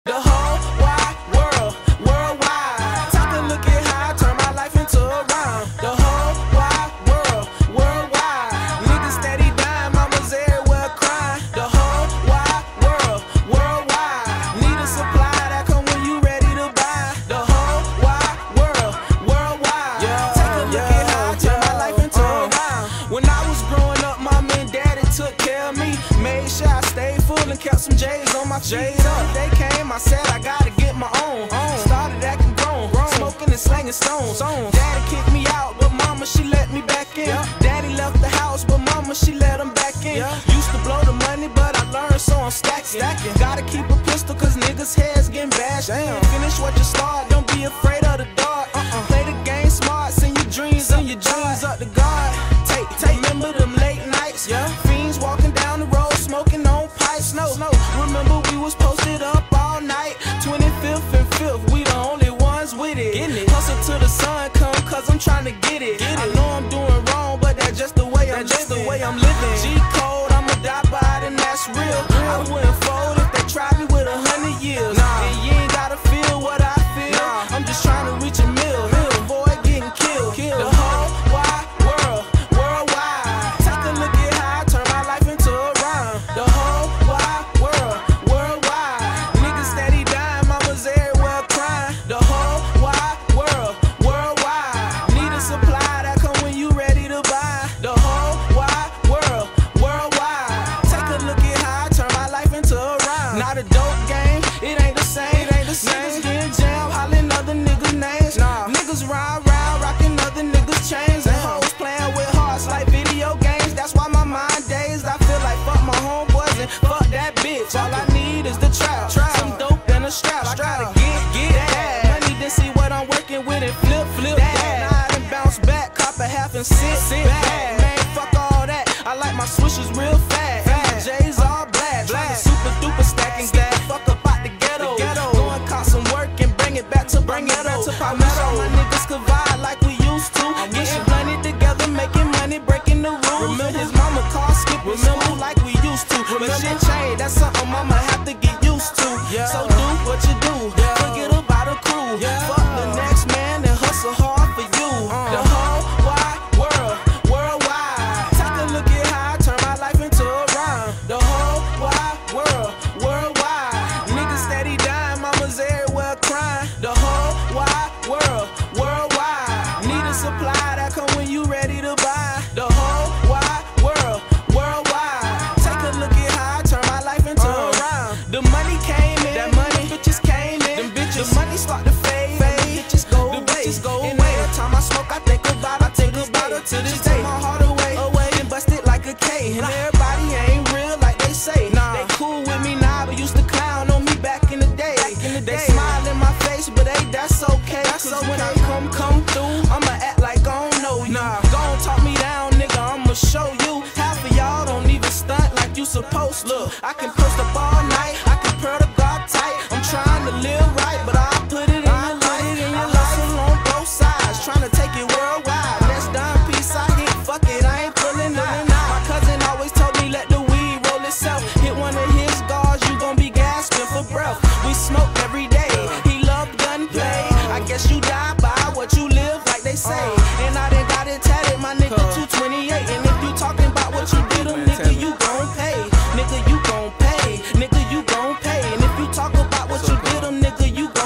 The whole wide world, worldwide. Take a look at how I turn my life into a rhyme. The whole wide world, worldwide. Niggas steady dying, mamas everywhere crying. The whole wide world, worldwide. Need a supply that come when you ready to buy. The whole wide world, worldwide. Take a look at how I turn my life into a rhyme. When I was growing up, mom and daddy took care of me. Made sure I stayed full and kept some J's on my feet. They came, I said I gotta get my own. Started acting grown, smoking and slanging stones. Daddy kicked me out, but mama, she let me back in. Daddy left the house, but mama, she let him back in. Used to blow the money, but I learned, so I'm stacking. Gotta keep a pistol, cause niggas' heads getting bashed. Finish what you start, don't be afraid of the dark. Play the game smart, send your dreams and your dreams up to God. Remember them late nights, fiends walking down the road, smoking on pipes. No, remember we was posted up all night, 25th and 5th, we the only ones with it. Hustle till the sun come, cause I'm trying to get it. I know I'm doing wrong, but that's just the way I'm living. G-code, I'ma die by it, and that's real. I wouldn't fold if they tried me with 100 years. And you ain't gotta feel what I feel. I'm just trying to reach a mill. Avoid getting killed. The whole wide world, worldwide. Take a look at how I turn my life into a rhyme. The whole wide world, worldwide. Niggas steady dying, mamas everywhere crying. The whole wide world, worldwide. Need a supply that come when you ready to buy. The whole wide world, worldwide. Take a look at how I turn my life into a rhyme. Not a dope game, it ain't the same. Niggas getting jammed, hollering other niggas' names. Niggas ride round, rocking other niggas' chains. And hoes playing with hearts like video games. That's why my mind dazed. I feel like fuck my homeboys and fuck that bitch. All I need is the trap, some dope and a strap. I gotta get that money, then see what I'm working with and flip that. Now I done bounce back, cop a half and sit back. Man, fuck all that. I like my swishers real fat. And my J's all black. Super duper stacking that. Fuck up out the ghetto. Go and cop some work and bring it back to Palmetto. I wish all my niggas could vibe like we used to. Getting money together, making money, breaking the rules. Remember his mama car skip, remember like we used to. But shit changed, that's something I'ma have to get used to. So do what you do, forget about a crew. Fuck the next man and hustle hard for you. The whole wide world, worldwide. Take a look at how I turn my life into a rhyme. The whole wide world, worldwide. Niggas steady dying, mamas everywhere crying. The whole wide world, worldwide. Need a supply that come when you ready to buy. The whole wide world, worldwide. Take a look at how I turn my life into a rhyme. The money came in, that money, bitches came in. Them bitches, the money start to fade. The bitches go away. And every time I smoke, I think about it to this day. Take my heart away and bust it like a K. And everybody ain't real like they say. They cool with me now, but used to clown on me back in the day. They smile in my face, but hey, that's okay. Cause when I come through, I'ma act like I don't know you. Gon' talk me down, nigga, I'ma show you. Half of y'all don't even stunt like you supposed to. I can post up all night, I can pearl the guard tight. I'm trying to live right, but I put it in your life. Hustle on both sides, trying to take it worldwide. Let's done piece I hit, fuck it, I ain't pulling out. My cousin always told me let the weed roll itself. Hit one of his guards, you gon' be gasping for breath. We smoke every day, he loved gunplay. I guess you die by what you live, like they say. And I done got it tatted, my nigga 228. And if you talking about what you did, nigga, you gon' pay. Nigga, you gon' pay. Nigga, you gon' pay. And if you talk about what you did, nigga, you gon'